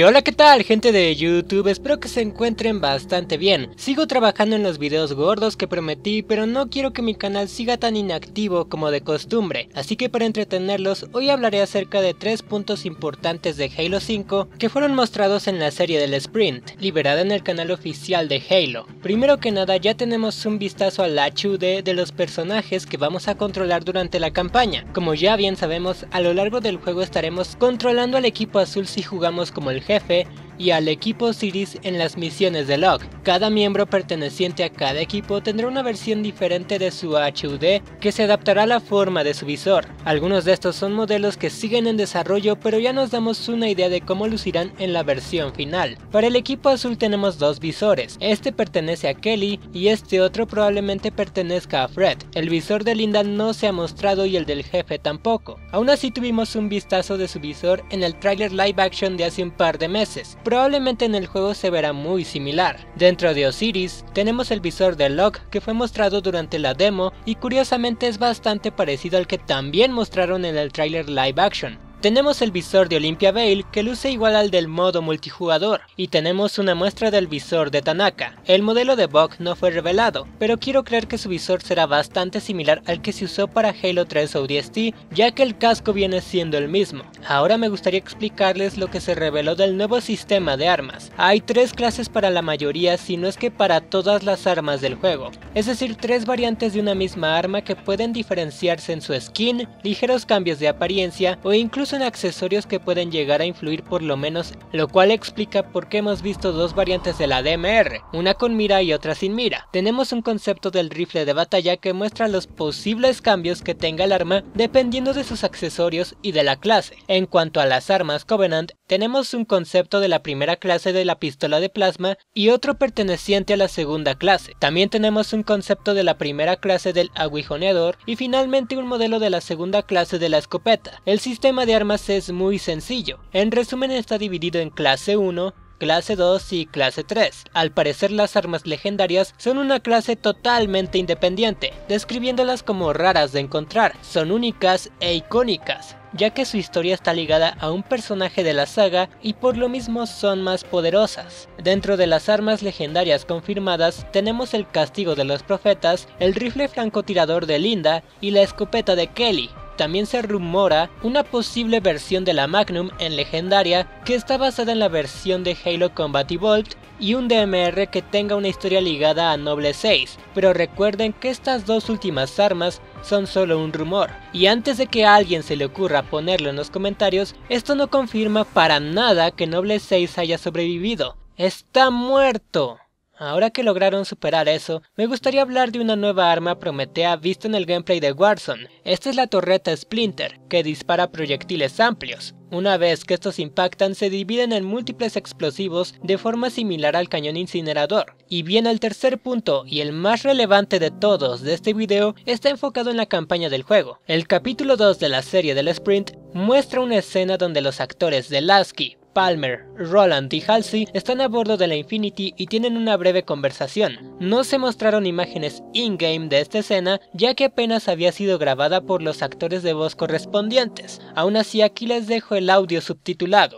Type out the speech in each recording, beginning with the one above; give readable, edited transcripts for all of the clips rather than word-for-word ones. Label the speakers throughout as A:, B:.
A: Y hola, ¿qué tal, gente de YouTube? Espero que se encuentren bastante bien. Sigo trabajando en los videos gordos que prometí, pero no quiero que mi canal siga tan inactivo como de costumbre. Así que para entretenerlos, hoy hablaré acerca de 3 puntos importantes de Halo 5 que fueron mostrados en la serie del Sprint, liberada en el canal oficial de Halo. Primero que nada, ya tenemos un vistazo al HUD de los personajes que vamos a controlar durante la campaña. Como ya bien sabemos, a lo largo del juego estaremos controlando al equipo azul si jugamos como el jefe, y al equipo Osiris en las misiones de Locke. Cada miembro perteneciente a cada equipo tendrá una versión diferente de su HUD que se adaptará a la forma de su visor. Algunos de estos son modelos que siguen en desarrollo, pero ya nos damos una idea de cómo lucirán en la versión final. Para el equipo azul tenemos dos visores, este pertenece a Kelly y este otro probablemente pertenezca a Fred. El visor de Linda no se ha mostrado y el del jefe tampoco. Aún así tuvimos un vistazo de su visor en el tráiler live action de hace un par de meses. Probablemente en el juego se verá muy similar. Dentro de Osiris tenemos el visor de Locke que fue mostrado durante la demo y curiosamente es bastante parecido al que también mostraron en el tráiler live action. Tenemos el visor de Olympia Vale que luce igual al del modo multijugador, y tenemos una muestra del visor de Tanaka. El modelo de Buck no fue revelado, pero quiero creer que su visor será bastante similar al que se usó para Halo 3 ODST, ya que el casco viene siendo el mismo. Ahora me gustaría explicarles lo que se reveló del nuevo sistema de armas. Hay 3 clases para la mayoría, si no es que para todas las armas del juego, es decir, 3 variantes de una misma arma que pueden diferenciarse en su skin, ligeros cambios de apariencia o incluso en accesorios que pueden llegar a influir por lo menos, lo cual explica por qué hemos visto 2 variantes de la DMR, una con mira y otra sin mira. Tenemos un concepto del rifle de batalla que muestra los posibles cambios que tenga el arma dependiendo de sus accesorios y de la clase. En cuanto a las armas Covenant, tenemos un concepto de la primera clase de la pistola de plasma y otro perteneciente a la segunda clase. También tenemos un concepto de la primera clase del aguijoneador y finalmente un modelo de la segunda clase de la escopeta. El sistema de armas es muy sencillo. En resumen, está dividido en clase 1, clase 2 y clase 3. Al parecer las armas legendarias son una clase totalmente independiente, describiéndolas como raras de encontrar, son únicas e icónicas, ya que su historia está ligada a un personaje de la saga y por lo mismo son más poderosas. Dentro de las armas legendarias confirmadas tenemos el castigo de los profetas, el rifle francotirador de Linda y la escopeta de Kelly. También se rumora una posible versión de la Magnum en legendaria que está basada en la versión de Halo Combat Evolved y un DMR que tenga una historia ligada a Noble 6, pero recuerden que estas dos últimas armas son solo un rumor, y antes de que a alguien se le ocurra ponerlo en los comentarios, esto no confirma para nada que Noble 6 haya sobrevivido, ¡está muerto! Ahora que lograron superar eso, me gustaría hablar de una nueva arma Prometea vista en el gameplay de Warzone. Esta es la torreta Splinter, que dispara proyectiles amplios. Una vez que estos impactan, se dividen en múltiples explosivos de forma similar al cañón incinerador. Y bien, el tercer punto, y el más relevante de todos de este video, está enfocado en la campaña del juego. El capítulo 2 de la serie del Sprint muestra una escena donde los actores de Lasky, Palmer, Roland y Halsey están a bordo de la Infinity y tienen una breve conversación. No se mostraron imágenes in-game de esta escena, ya que apenas había sido grabada por los actores de voz correspondientes. Aún así, aquí les dejo el audio subtitulado.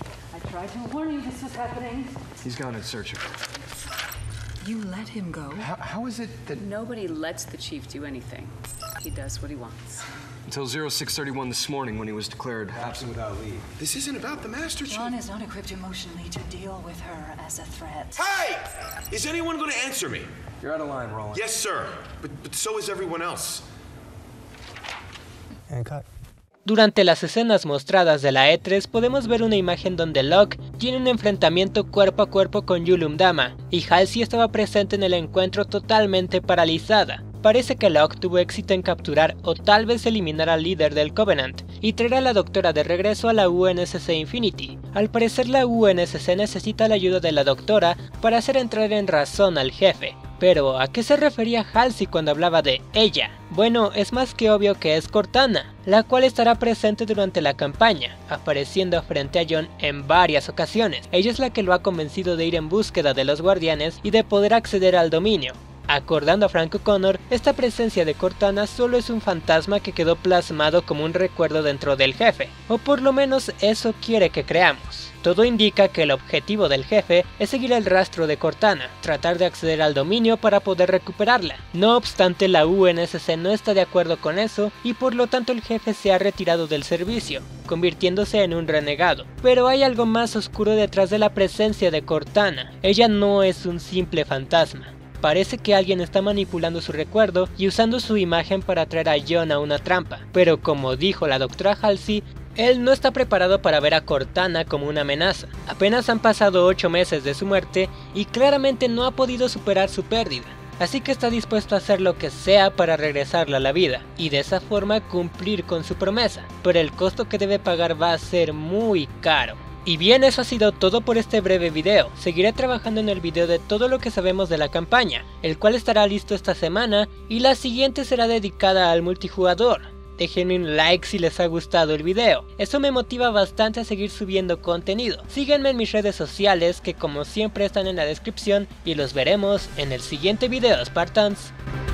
B: You let him go?
C: How is it that...
B: Nobody lets the chief do anything. He does what he wants.
C: Until 0631 this morning when he was declared absent without leave. This isn't about the Master Chief.
D: John is not equipped emotionally to deal with her as a threat.
E: Hey! Is anyone going to answer me?
C: You're out of line, Roland.
E: Yes, sir. But so is everyone else.
C: And cut.
A: Durante las escenas mostradas de la E3 podemos ver una imagen donde Locke tiene un enfrentamiento cuerpo a cuerpo con Yulum Dama, y Halsey estaba presente en el encuentro totalmente paralizada. Parece que Locke tuvo éxito en capturar o tal vez eliminar al líder del Covenant y traer a la doctora de regreso a la UNSC Infinity. Al parecer la UNSC necesita la ayuda de la doctora para hacer entrar en razón al jefe. Pero, ¿a qué se refería Halsey cuando hablaba de ella? Bueno, es más que obvio que es Cortana, la cual estará presente durante la campaña, apareciendo frente a John en varias ocasiones. Ella es la que lo ha convencido de ir en búsqueda de los guardianes y de poder acceder al dominio. acordando a Frank O'Connor, esta presencia de Cortana solo es un fantasma que quedó plasmado como un recuerdo dentro del jefe, o por lo menos eso quiere que creamos. Todo indica que el objetivo del jefe es seguir el rastro de Cortana, tratar de acceder al dominio para poder recuperarla. No obstante, la UNSC no está de acuerdo con eso y por lo tanto el jefe se ha retirado del servicio, convirtiéndose en un renegado. Pero hay algo más oscuro detrás de la presencia de Cortana. Ella no es un simple fantasma. Parece que alguien está manipulando su recuerdo y usando su imagen para traer a John a una trampa, pero como dijo la doctora Halsey, él no está preparado para ver a Cortana como una amenaza. Apenas han pasado 8 meses de su muerte y claramente no ha podido superar su pérdida, así que está dispuesto a hacer lo que sea para regresarla a la vida y de esa forma cumplir con su promesa, pero el costo que debe pagar va a ser muy caro. Y bien, eso ha sido todo por este breve video. Seguiré trabajando en el video de todo lo que sabemos de la campaña, el cual estará listo esta semana y la siguiente será dedicada al multijugador. Déjenme un like si les ha gustado el video, eso me motiva bastante a seguir subiendo contenido. Síguenme en mis redes sociales que como siempre están en la descripción y los veremos en el siguiente video, Spartans.